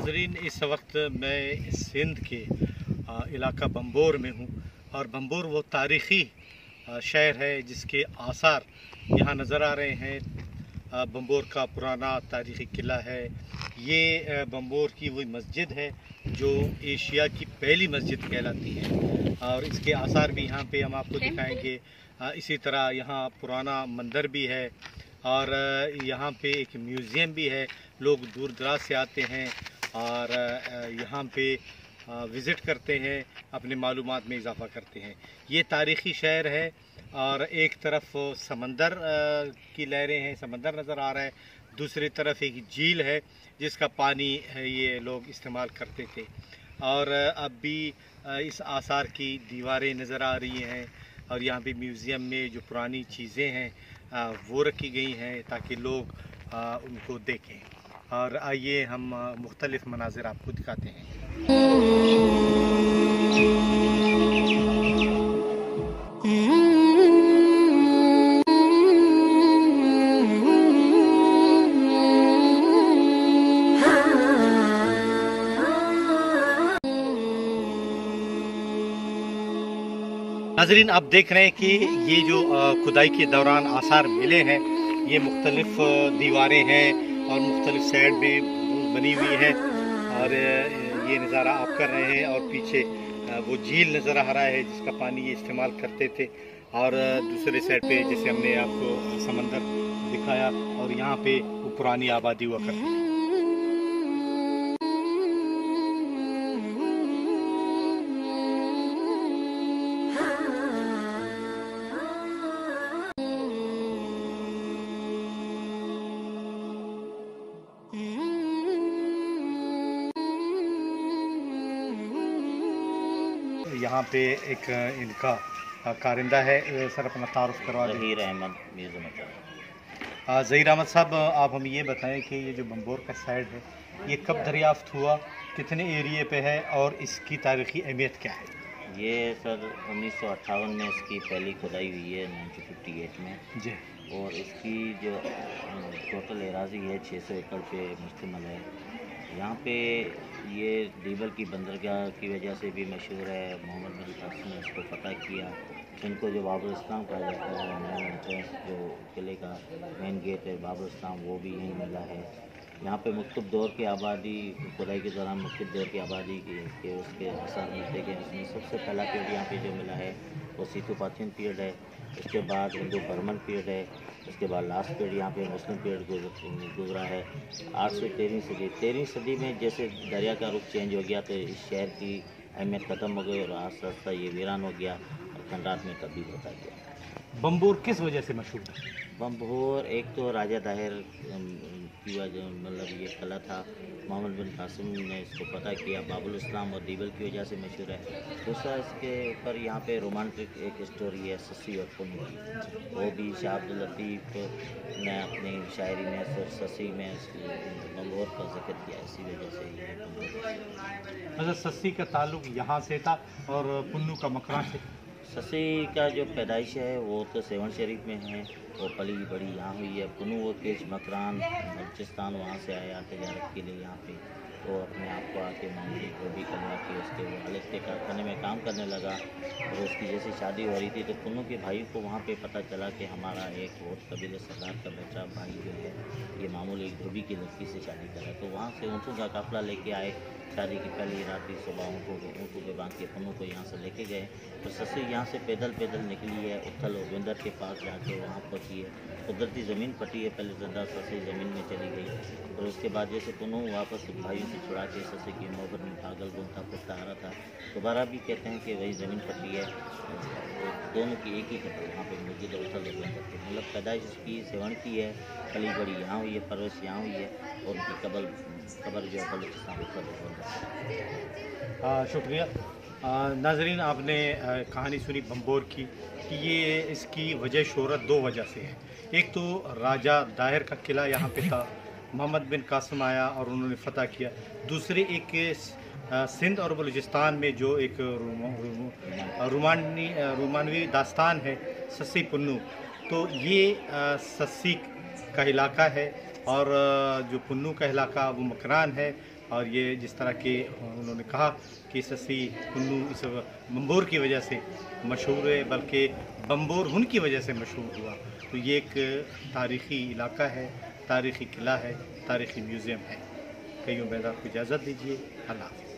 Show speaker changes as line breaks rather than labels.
नाजरीन, इस वक्त मैं सिंध के इलाका बम्बोर में हूँ और बम्बोर वो तारीख़ी शहर है जिसके आसार यहाँ नज़र आ रहे हैं। बम्बोर का पुराना तारीख़ी किला है। ये बम्बोर की वही मस्जिद है जो एशिया की पहली मस्जिद कहलाती है और इसके आसार भी यहाँ पे हम आपको दिखाएंगे। इसी तरह यहाँ पुराना मंदिर भी है और यहाँ पे एक म्यूज़ियम भी है। लोग दूर दराज से आते हैं और यहाँ पे विज़िट करते हैं, अपने मालूमात में इजाफ़ा करते हैं। ये तारीख़ी शहर है और एक तरफ समंदर की लहरें हैं, समंदर नज़र आ रहा है, दूसरी तरफ एक झील है जिसका पानी ये लोग इस्तेमाल करते थे। और अब भी इस आसार की दीवारें नज़र आ रही हैं और यहाँ पे म्यूज़ियम में जो पुरानी चीज़ें हैं वो रखी गई हैं ताकि लोग उनको देखें। और आइए हम मुख्तलिफ़ मनाज़िर आपको दिखाते हैं। नाज़रीन, आप देख रहे हैं कि ये जो खुदाई के दौरान आसार मिले हैं, ये मुख्तलिफ़ दीवारें हैं और मुख्तलिफ़ साइड में बनी हुई है और ये नज़ारा आप कर रहे हैं। और पीछे वो झील नज़र आ रहा है जिसका पानी ये इस्तेमाल करते थे और दूसरे साइड पे जैसे हमने आपको समंदर दिखाया और यहाँ पे वो पुरानी आबादी हुआ करती थी। यहाँ पे एक इनका कारिंदा है, सर अपना तारुफ करवा दें।
ज़हीर अहमद मीज़ा।
ज़हीर अहमद साहब, आप हमें ये बताएं कि ये जो बम्बोर का साइड है ये कब दरियाफ्त हुआ, कितने एरिए पे है और इसकी तारीख़ी अहमियत क्या है?
ये सर 1958 में इसकी पहली खुदाई हुई है 1958 में
जी।
और इसकी जो टोटल एराज़ी है 600 एकड़ पे मुश्तमिल है। यहाँ पे ये दीबल की बंदरगाह की वजह से भी मशहूर है। मोहम्मद बिन कासिम ने इसको फ़तह किया। इनको जो बाबुल इस्लाम कहा जाता है, मेन एंट्रेंस जो किले का मेन गेट है बाबुल इस्लाम, वो भी यहीं मिला है। यहाँ पे मुख्तलिफ दौर की आबादी, खुदाई के दौरान मुख्तलिफ दौर की आबादी के उसके असर मिलते गए। इसमें सबसे पहला पीरियड यहाँ पे जो मिला है वो सीतो पाथियन पीरियड है। उसके बाद हिंदू बर्मन पीरियड है। उसके बाद लास्ट पीरियड यहाँ पे मुस्लिम पीरियड गुजरा है 8 से 13वीं सदी। 13वीं सदी में जैसे दरिया का रुख चेंज हो गया तो इस शहर की अहमियत ख़त्म हो गई और आस्ता आस्ता ये वीरान हो गया और खंडात में तब्दील होता गया।
बम्बोर किस वजह से मशहूर है?
बम्बोर एक तो राजा दाहिर की वजह, मतलब ये किला था, मोहम्मद बिन कासिम ने इसको पता किया। बाबुल इस्लाम और दीबल की वजह से मशहूर है। दूसरा इसके ऊपर यहाँ पे रोमांटिक एक स्टोरी है ससी और पुन्नू की, वो भी शाह अब्दुल लतीफ़ ने अपनी शायरी में ससी में बम्बोर का जिक्र किया। इसी वजह से ये
मतलब ससी का ताल्लुक यहाँ से था और पुन्नू का मकरान से।
ससी का जो पैदाइश है वो तो सेवन शरीफ में है, वो पली बड़ी यहाँ हुई है। पुन्नू वो केच मकरान बलूचिस्तान वहाँ से आया तजारत के लिए यहाँ पे, तो अपने आप को आके मामूली को भी करवा के उसके वो हालत के कारखाने में काम करने लगा और उसकी जैसी शादी हो रही थी तो पुन्नू के भाई को वहाँ पे पता चला कि हमारा एक बहुत कबीले सरदार का बच्चा भाई जो है ये मामूली एक धोबी की लड़की से शादी करा। तो वहाँ से ऊँटों का काफिला लेके आए। शादी की पहली रात ही सुबह ऊँटों के बांध के पुन्नू को यहाँ से लेके गए। तो ससी यहाँ से पैदल निकली है, उथल और बिंदर के पास जाके वहाँ पहुँची है। कुदरती ज़मीन पटी है, पहले ज़िंदा ससी ज़मीन में चली गई और उसके बाद जैसे पुन्नू वापस भाइयों से छुड़ा के ससी की मोहब्बत में पागल गुमता पुरता आ रहा था। दोबारा भी कहते हैं कि वही ज़मीन पटी है, दोनों की एक ही कब्र वहाँ पर मौजूद है, उथल और बिंदर की। मतलब पैदाइश उसकी सेवन की है, पली बड़ी यहाँ हुई है, परवरिश यहाँ हुई है और उनकी कब्र जो है बलूचिस्तान उथल और बिंदर।
शुक्रिया। नाजरीन, आपने कहानी सुनी बम्बोर की कि ये इसकी वजह शोहरत दो वजह से है। एक तो राजा दाहिर का किला यहाँ पे था, मोहम्मद बिन कासिम आया और उन्होंने फ़तह किया। दूसरे एक सिंध और बलूचिस्तान में जो एक रोमानवी दास्तान है ससी पुन्नू, तो ये ससी का इलाका है और जो पुन्नू का इलाका वो मकरान है और ये जिस तरह के उन्होंने कहा कि ससी कुन्नू इस बम्बोर की वजह से मशहूर है, बल्कि बम्बोर हुन की वजह से मशहूर हुआ। तो ये एक तारीख़ी इलाका है, तारीख़ी किला है, तारीख़ी म्यूज़ियम है। कई उम्मीद आपको इजाज़त दीजिए। अल्लाह हाफ़िज़।